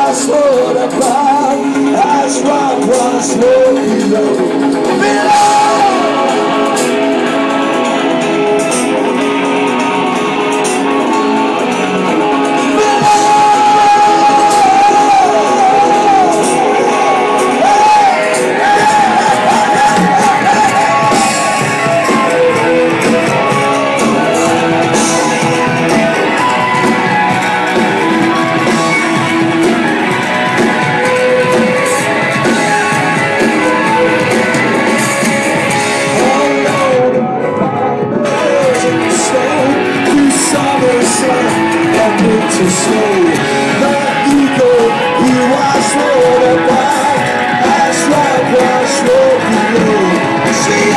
was what about as one was below. To slow the eagle, he was what about as life was below. See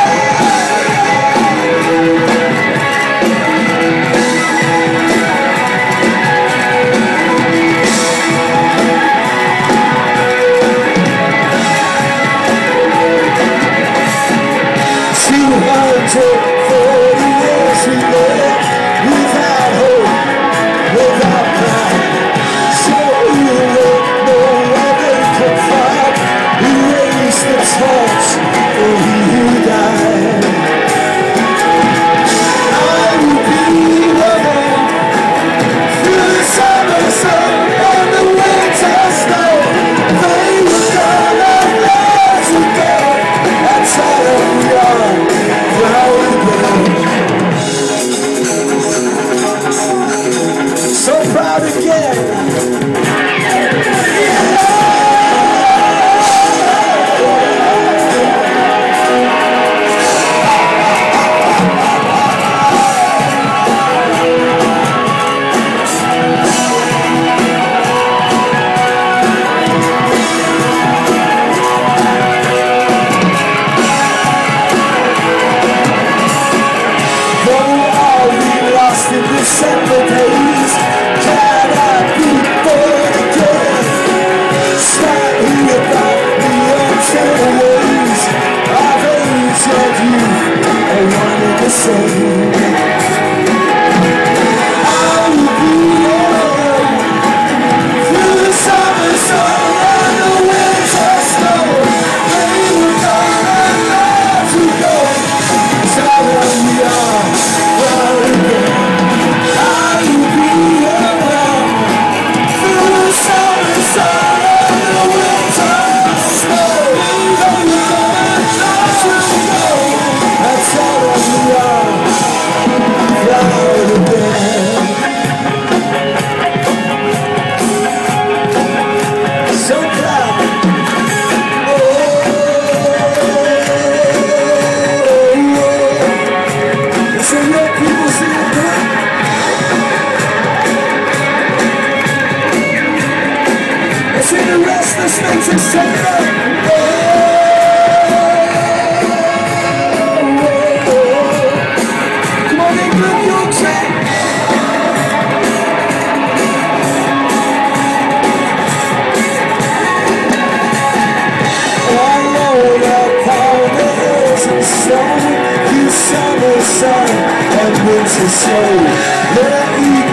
December days, can I be born again? Start here about the unfair ways of age and youth, I wanted the same. I will be alone through the summer sun and the winter snow. They were gonna let you go, so here we are, well again. Restless things are shaken. Come on, England, you'll check. All upon the hills and snow, you summer sun and winter snow.